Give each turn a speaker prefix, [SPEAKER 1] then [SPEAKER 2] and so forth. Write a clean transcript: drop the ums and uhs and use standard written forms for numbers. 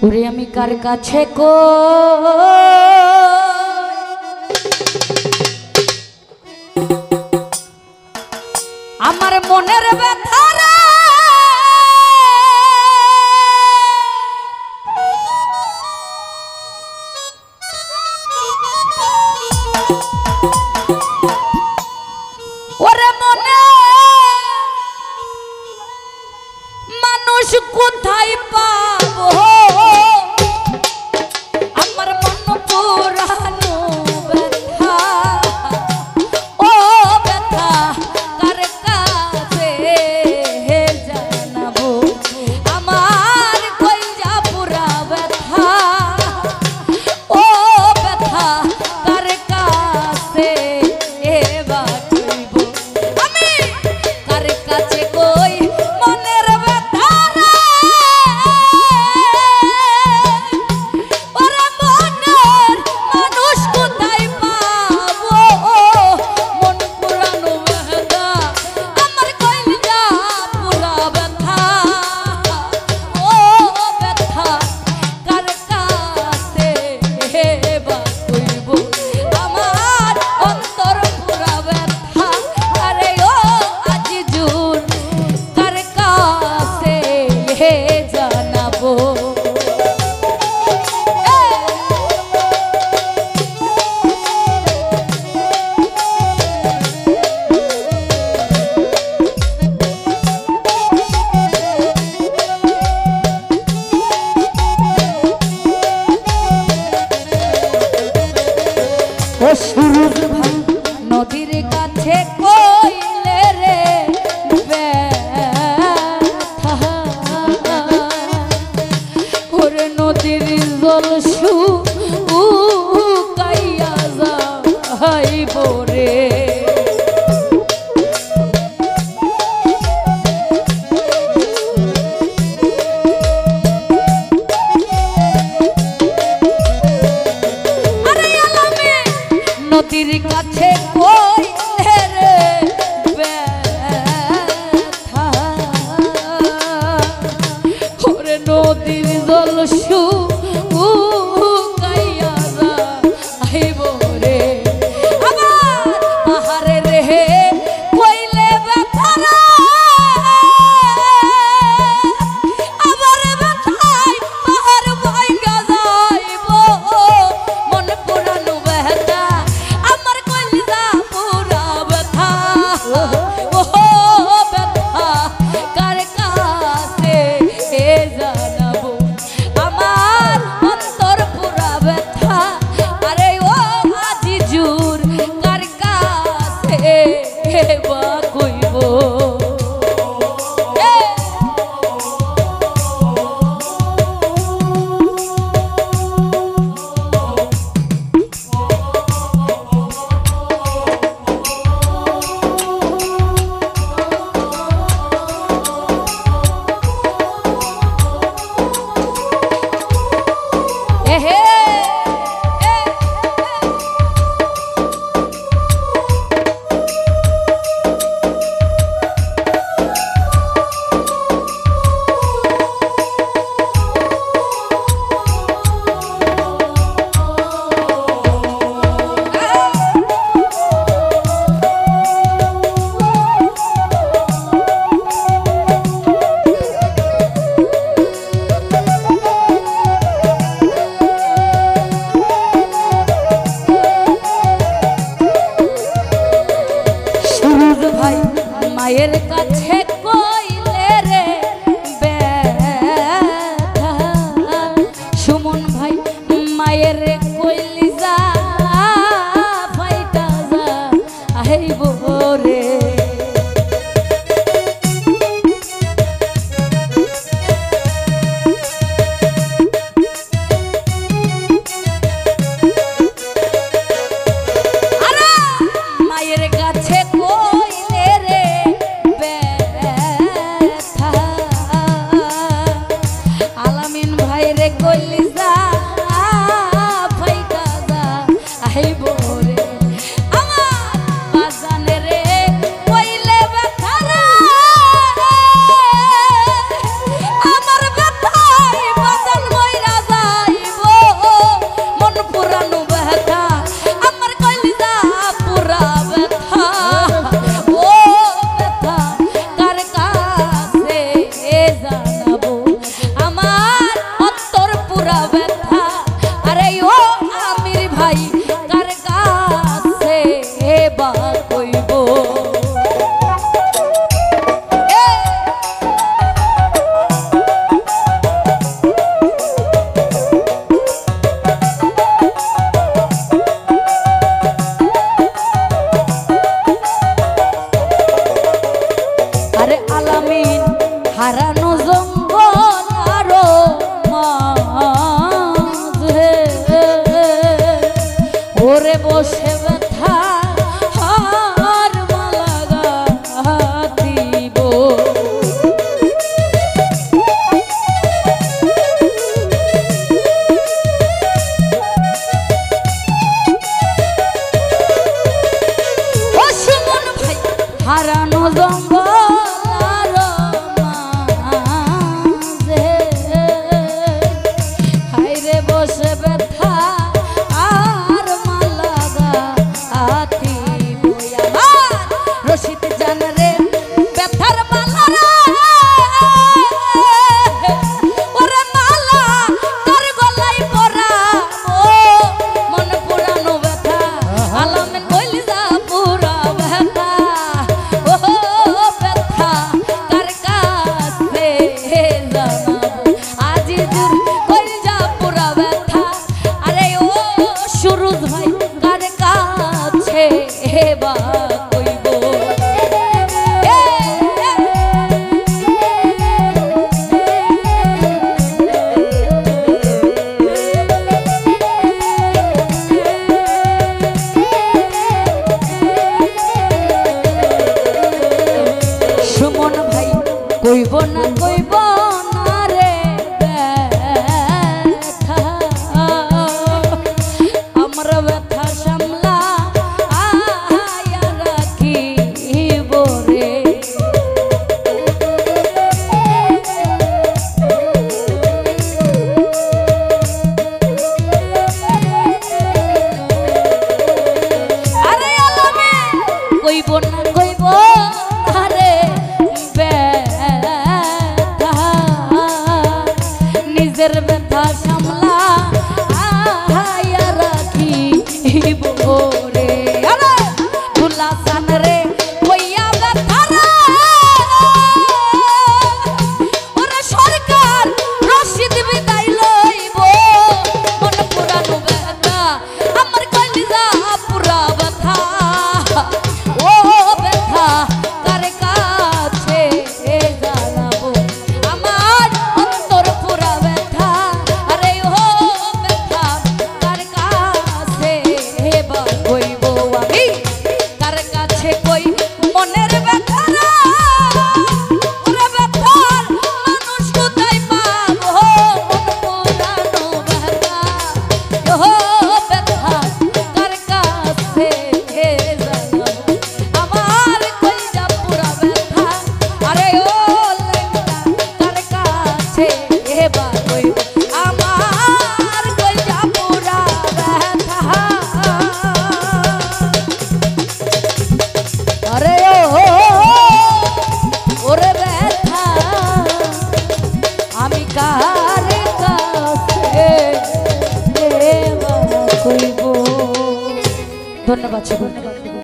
[SPEAKER 1] ওরে আমি কার কাছে কো আমার মনের ব্যথা রে ওরে মনে মানুষ কোথায় পাবো আমার মন পুরানো ব্যথা ও ব্যথা কার কাছে জানাবো আমার কইজা পুরা ব্যথা ও ব্যথা কার কাছে এবার কইব আমি কার কাছে কই মনের ব্যথা রে ওরে মনের মানুষ কোথায় পাবো মন পুরানো ব্যথা আমার কইজা পুরা ব্যথা ও ব্যথা কার কাছে এবার কইব আমার অন্তর পুরা ব্যথা আরে ও আজিজুর কার কাছে জানাবো ও সুরজ ভাই নদীর কাছে কইলে রে ব্যথা ওরে নদীর জল শুকাইয়া যাইব রে নদীর কাছে কইলে রে ব্যথা ওরে নদীর জল শুকাইয়া যাইব রে আবার পাহাড়ে রে কইলে ব্যথা রে আবার ব্যথায় পাহাড় ভাইগা যাইব মন পুরানো ব্যথা আমার কলিজা পুরা ব্যথা ও ব্যথা কার কাছে জানাবো আমার অন্তর পুরা ব্যথা আরে ও আজিজুর কার কাছে বা কইব ভাই মায়ের কাছে কইলে রে ব্যথা সুমন ভাই মায়ের কইলি যা ফাইটা যা আইব রে মায়ের কাছে কইলে রে ব্যথা আলামিন ভাই রে কইলি যা ফাইটা যা আইব রে আমার বাজানে রে কইলে ব্যথা রে আমার ব্যথায় বাজান মইরা বসে ব্যথা আর মালা গাঁথিব। ও সুমন ভাই হারানো জঙ্গল বসে ব্যথা আর মালা গাঁথিব। রশিদ জান রে ব্যথার মালা ওরে মালা তোর গলায় পরাবো মন পুরানো ব্যথা আলামিন কইলিজা পুরা ব্যথা ও ব্যথা কার কাছে জানাবো আজিজুর কইলিজা পুরা ব্যথা আরে ও সুরুজ ভাই কার কাছে বা কইব। সুমন ভাই কইব না কইব না রে ব্যথা আমার ব্যথা সামলা আয়া রাখিব রে। আরে আলামিন কইব না কইব আরে ব্যথা নিজের ব্যথা সামলা আয়া রাখিব রে। আরে দুলাসান রে কইয়া ব্যথা রে ওরে সরকার রশিদ বিদায় লইব মন পুরানো ব্যথা আমার কলিজা পুরা ব্যথা ও ব্যথা কার কাছে জানাবো আমার অন্তর পুরা ব্যথা আরে ও ব্যথা কার কাছে বা কইব আমি কার কাছে কই মনের ব্যথা ওরে ব্যথার মানুষ কোথায় পাবো মন পুরানো ব্যথা ও ব্যথা কার কাছে জানাবো আমার কইজা পুরা ব্যথা আরে ও লেঙ্গা কার কাছে বা কইব আমার কইজা পুরা ব্যথা আরে ও ওরে ব্যথা আমি কার কাছে বা কইব। ধন্যবাদ।